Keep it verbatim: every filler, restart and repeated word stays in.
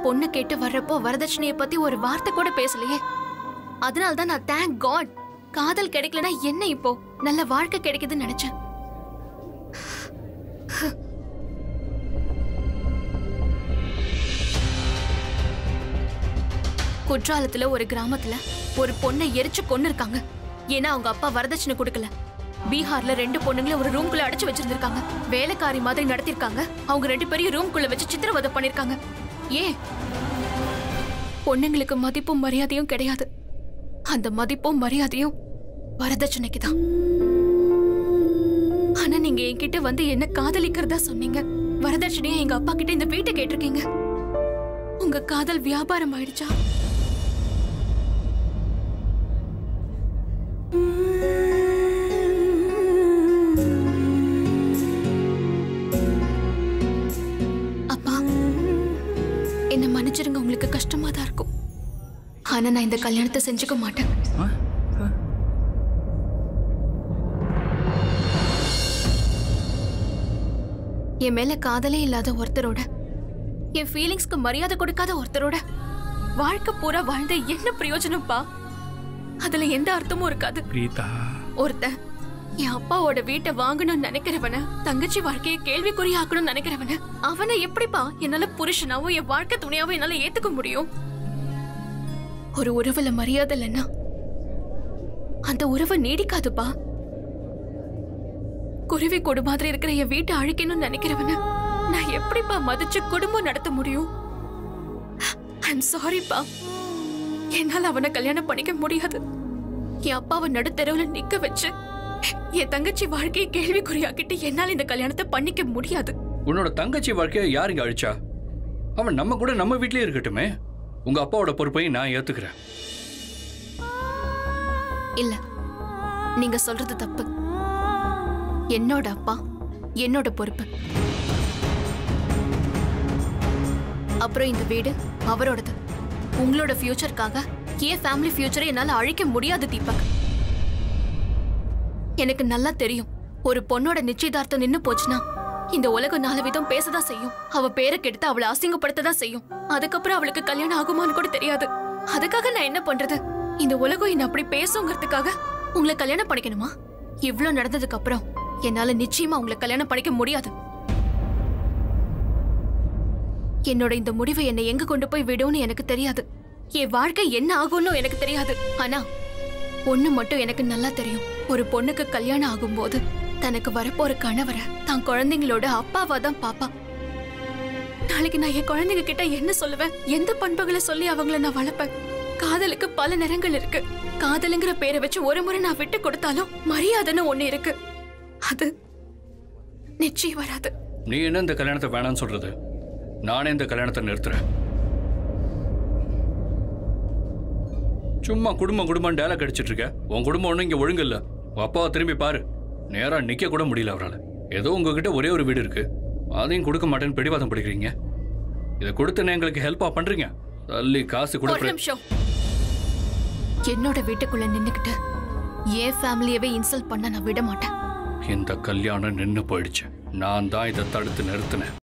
பொண்ணு கேட்டு வர்றப்போ வரதட்சணைய பத்தி ஒரு வார்த்தை கூட பேசலையே. அதனால தான் நான் தேங்க் காட் காதல் கிடைக்கலனா என்ன இப்போ நல்ல வாழ்க்கை கிடைக்குதுன்னு நினைச்சேன். குற்றாலத்துல ஒரு கிராமத்துல ஒரு பொண்ணை எரிச்சு கொன்னு இருக்காங்க. ஏன்னா அவங்க அப்பா வரதட்சணை கொடுக்கல. பீகார்ல ரெண்டு பொண்ணுங்களை ஒரு ரூம்குள்ள அடைச்சு வச்சிருந்திருக்காங்க. வேலைக்காரி மாதிரி நடத்திருக்காங்க. அவங்க ரெண்டு பேரையும் ரூம்குள்ள வச்சு சித்திரவதை பண்ணிருக்காங்க. ஏன் பொண்ணுங்களுக்கு மதிப்பும் மரியாதையும் கிடையாது. அந்த மதிப்பும் மரியாதையும் வரதட்சணைக்கு தான். ஆனா நீங்க என்கிட்ட வந்து என்ன காதலிக்கிறதா சொன்னீங்க. வரதட்சணையா எங்க அப்பா கிட்ட இந்த வீட்டை கேட்டிருக்கீங்க. உங்க காதல் வியாபாரம் ஆயிடுச்சா? அப்பா என்ன மன்னிச்சிருங்க. உங்களுக்கு கஷ்டமா தான் இருக்கும். ஆனா நான் இந்த கல்யாணத்தை செஞ்சுக்க மாட்டேன். என் மேல காதலே இல்லாத ஒருத்தரோட, என் ஃபீலிங்ஸ்க்கு மரியாதை கொடுக்காத ஒருத்தரோட வாழ்க்கை பூரா வாழ்ந்த என்ன பிரயோஜனம்ப்பா? அதுல எந்த அர்த்தமும் இருக்காது. ஒருத்த என் அப்பாவோட வீட்டை வாங்கணும்னு நினைக்கிறவன, தங்கச்சி வாழ்க்கையை கேள்விக்குறி ஆக்கணும்னு நினைக்கிறவன, அவனை எப்படிப்பா என்னால புருஷனாவோ என் வாழ்க்கை துணையாவோ என்னால ஏத்துக்க முடியும்? ஒரு உறவுல மரியாதை இல்லைன்னா அந்த உறவை நீடிக்காதுப்பா. குருவி கொடு மாதிரி இருக்கிற என் வீட்டை அழிக்கணும்னு நினைக்கிறவன நான் எப்படிப்பா மதிச்சு குடும்பம் நடத்த முடியும்? ஐம் சாரிப்பா. என்னால அவனை கல்யாணம் பண்ணிக்க முடியாது. என் அப்பாவை நடுத்தெருவுல நிக்க வச்சு என் தங்கச்சி வாழ்க்கையை கேள்விக்குறியாக்கிட்டு என்னால இந்த கல்யாணத்தை பண்ணிக்க முடியாது. உன்னோட தங்கச்சி வாழ்க்கையை யாருங்க அழிச்சா? அவன் நம்ம கூட நம்ம வீட்லயே இருக்கட்டுமே. உங்க அப்பாவோட பொறுப்பையும் நான் ஏத்துக்கிறேன். இல்ல, நீங்க சொல்றது தப்பு. என்னோட அப்பா என்னோட பொறுப்பு. அப்புறம் இந்த வீடு அவரோடது. உங்களோட ஃபியூச்சருக்காக என் ஃபேமிலி ஃபியூச்சரை என்னால அழிக்க முடியாது தீபக். எனக்கு நல்லா தெரியும், ஒரு பொண்ணோட நிச்சயதார்த்தம் நின்னு போச்சுன்னா இந்த உலகம் நாலு விதம் பேசதான் செய்யும். அவ பேரை கெடுத்து அவளை அசிங்கப்படுத்ததான் செய்யும். அதுக்கப்புறம் அவளுக்கு கல்யாணம் ஆகுமான்னு கூட தெரியாது. அதுக்காக நான் என்ன பண்றது? இந்த உலகம் என்ன அப்படி பேசுங்கிறதுக்காக உங்களை கல்யாணம் பண்ணிக்கணுமா? இவ்வளவு நடந்ததுக்கு அப்புறம் என்னால நிச்சயமா உங்களை கல்யாணம் பண்ணிக்க முடியாது. என்னோட இந்த முடிவை என்னை எங்க கொண்டு போய் விடும்னு எனக்கு தெரியாது. என் வாழ்க்கை என்ன ஆகும்னு எனக்கு தெரியாது. ஆனா ஒண்ணு மட்டும் எனக்கு நல்லா தெரியும். ஒரு பொண்ணுக்கு கல்யாணம் ஆகும்போது தனக்கு வரப்போற கணவரை தான் குழந்தைங்களோட அப்பாவா தான் பாப்பா. நாளைக்கு நான் என் குழந்தைங்க கிட்ட என்ன சொல்லுவேன்? எந்த பண்புகளை சொல்லி அவங்கள நான் வளர்ப்பேன்? காதலுக்கு பல நிறங்கள் இருக்கு. காதலுங்கிற பேரை வச்சு ஒரு முறை நான் விட்டு கொடுத்தாலும் மரியாதைன்னு ஒண்ணு இருக்கு. அது நிச்சயம் வராது. நீ என்ன இந்த கல்யாணத்தை வேணாம்னு சொல்றது? நானே இந்த கல்யாணத்தை நிறுத்துறேன். சும்மா குடும்பம் குடும்பம் டேலக் அடிச்சிட்டு இருக்க. உன் குடும்பம் ஒன்றும் இங்க ஒழுங்கு இல்ல. உன் அப்பாவை திரும்பி பாரு. நேரா நிக்க கூட முடியல அவரால். ஏதோ உங்ககிட்ட ஒரே ஒரு வீடு இருக்கு, அதையும் கொடுக்க மாட்டேன்னு பிடிவாதம் பிடிக்கிறீங்க. இதை கொடுத்து எங்களுக்கு ஹெல்ப்பா பண்றீங்க. தள்ளி காசு கூட. என்னோட வீட்டுக்குள்ள நின்னுக்கிட்டு என் ஃபேமிலியவே இன்சல்ட் பண்ண நான் விட மாட்டேன். இந்த கல்யாணம் நின்னு போயிடுச்சு. நான் தான் இதை தடுத்து நிறுத்தினேன்.